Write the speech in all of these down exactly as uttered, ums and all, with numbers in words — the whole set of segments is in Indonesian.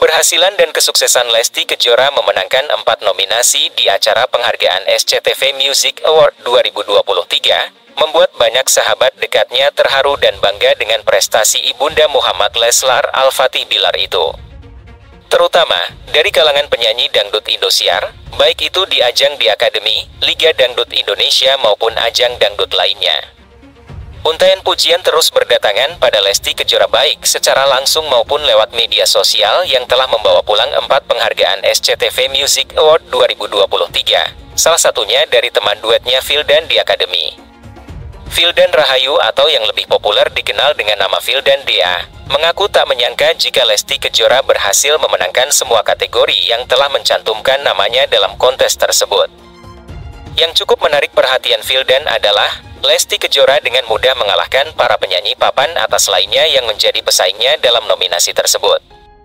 Keberhasilan dan kesuksesan Lesti Kejora memenangkan empat nominasi di acara penghargaan S C T V Music Award dua ribu dua puluh tiga, membuat banyak sahabat dekatnya terharu dan bangga dengan prestasi Ibunda Muhammad Leslar Al-Fatih Bilar itu. Terutama dari kalangan penyanyi dangdut Indosiar, baik itu di ajang di Akademi, Liga Dangdut Indonesia maupun ajang dangdut lainnya. Untaian pujian terus berdatangan pada Lesti Kejora baik secara langsung maupun lewat media sosial yang telah membawa pulang empat penghargaan S C T V Music Award dua ribu dua puluh tiga, salah satunya dari teman duetnya Vildan di Akademi. Vildan Rahayu atau yang lebih populer dikenal dengan nama Vildan Dea, mengaku tak menyangka jika Lesti Kejora berhasil memenangkan semua kategori yang telah mencantumkan namanya dalam kontes tersebut. Yang cukup menarik perhatian Vildan adalah Lesti Kejora dengan mudah mengalahkan para penyanyi papan atas lainnya yang menjadi pesaingnya dalam nominasi tersebut.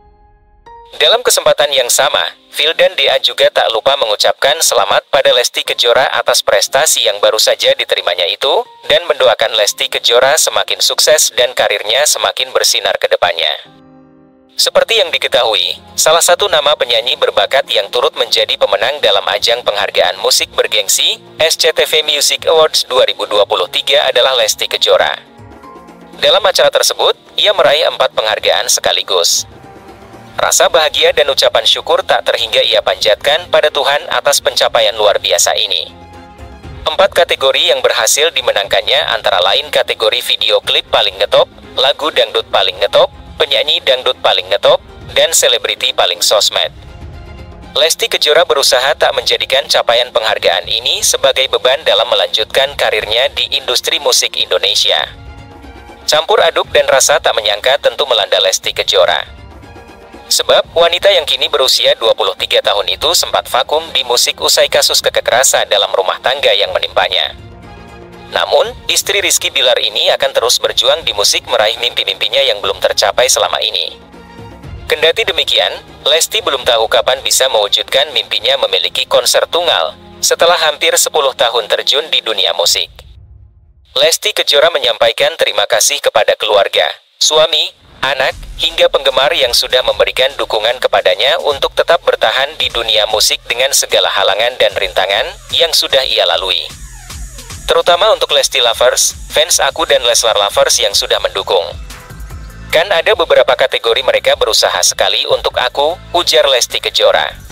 Dalam kesempatan yang sama, Vildan Dea juga tak lupa mengucapkan selamat pada Lesti Kejora atas prestasi yang baru saja diterimanya itu, dan mendoakan Lesti Kejora semakin sukses dan karirnya semakin bersinar ke depannya. Seperti yang diketahui, salah satu nama penyanyi berbakat yang turut menjadi pemenang dalam ajang penghargaan musik bergengsi S C T V Music Awards dua ribu dua puluh tiga adalah Lesti Kejora. Dalam acara tersebut, ia meraih empat penghargaan sekaligus. Rasa bahagia dan ucapan syukur tak terhingga ia panjatkan pada Tuhan atas pencapaian luar biasa ini. Empat kategori yang berhasil dimenangkannya antara lain kategori video klip paling ngetop, lagu dangdut paling ngetop, penyanyi dangdut paling ngetop, dan selebriti paling sosmed. Lesti Kejora berusaha tak menjadikan capaian penghargaan ini sebagai beban dalam melanjutkan karirnya di industri musik Indonesia. Campur aduk dan rasa tak menyangka tentu melanda Lesti Kejora. Sebab, wanita yang kini berusia dua puluh tiga tahun itu sempat vakum di musik usai kasus kekerasan dalam rumah tangga yang menimpanya. Namun, istri Rizky Bilar ini akan terus berjuang di musik meraih mimpi-mimpinya yang belum tercapai selama ini. Kendati demikian, Lesti belum tahu kapan bisa mewujudkan mimpinya memiliki konser tunggal, setelah hampir sepuluh tahun terjun di dunia musik. Lesti Kejora menyampaikan terima kasih kepada keluarga, suami, anak, hingga penggemar yang sudah memberikan dukungan kepadanya untuk tetap bertahan di dunia musik dengan segala halangan dan rintangan yang sudah ia lalui. Terutama untuk Lesti Lovers, fans aku dan Leslar Lovers yang sudah mendukung. Kan ada beberapa kategori mereka berusaha sekali untuk aku, ujar Lesti Kejora.